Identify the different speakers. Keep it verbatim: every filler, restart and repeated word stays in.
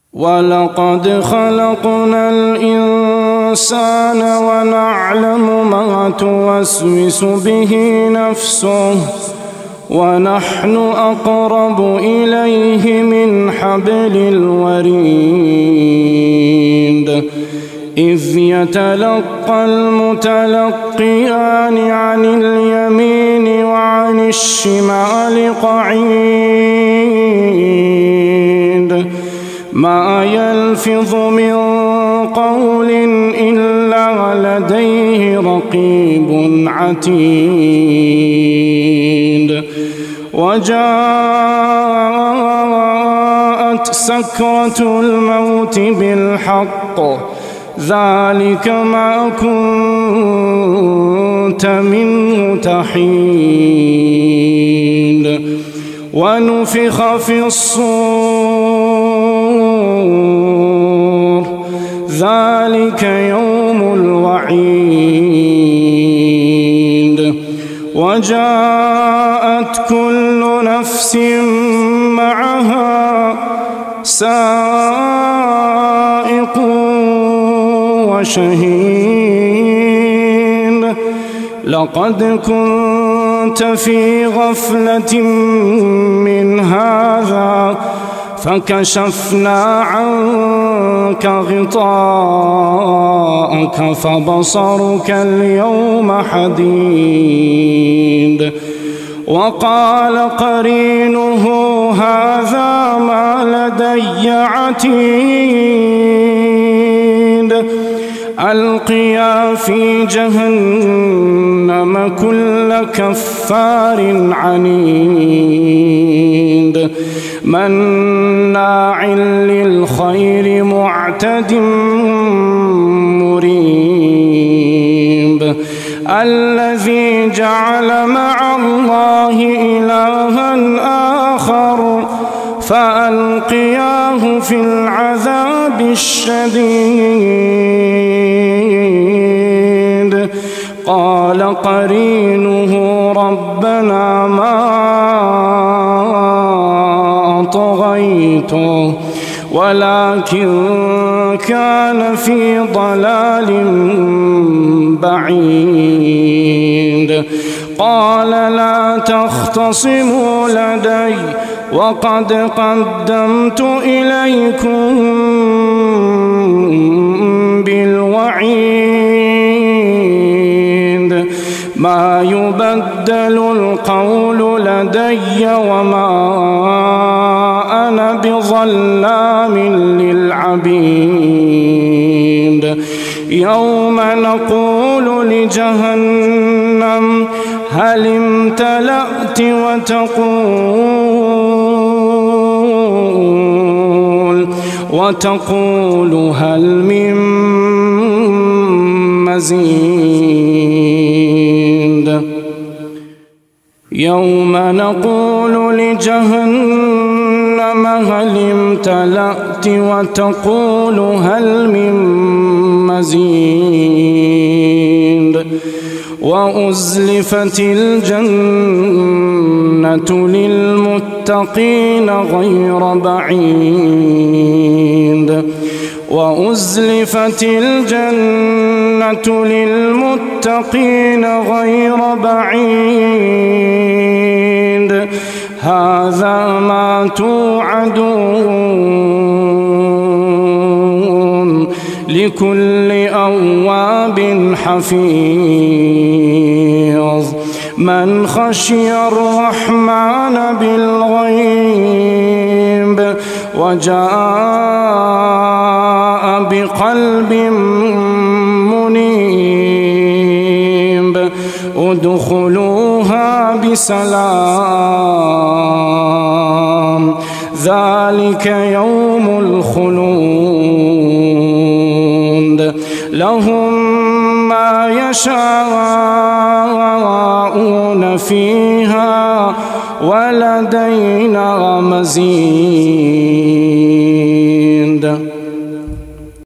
Speaker 1: ولقد خلقنا الإنسان ونعلم ما توسوس به نفسه ونحن أقرب إليه من حبل الوريد إذ يتلقى المتلقيان عن اليمين وعن الشمال قعيد ما يلفظ من قول إلا لديه رقيب عتيد وجاءت سكرة الموت بالحق ذلك ما كنت منه تحيد ونفخ في الصور ذلك يوم الوعيد وجاءت كل نفس معها سائق وشهيد لقد كنت في غفلة من هذا فكشفنا عنك غطاءك فبصرك اليوم حديد وقال قرينه هذا ما لدي عتيد ألقيا في جهنم كل كفار عنيد مناع للخير معتد مريب الذي جعل مع الله إلها آخر فألقياه في العذاب الشديد قال قرينه ربنا ما طغيته ولكن كان في ضلال بعيد قال لا تختصموا لدي وقد قدمت إليكم بالوعيد ما يبدل القول لدي وما أنا بظلام للعبيد يوم نقول لجهنم هل امتلأت وتقول وتقول هل من مزيد يوم نقول لجهنم هل امتلأت وتقول هل من مزيد وأزلفت الجنة للمتقين غير بعيد وأزلفت الجنة للمتقين غير بعيد هذا ما توعدون لكل أواب حفيظ من خشي الرحمن بالغيب وجاء بقلب منيب ادخلوها بسلام ذلك يوم الخلود لهم ما يشاءون فيها ولدينا مزيد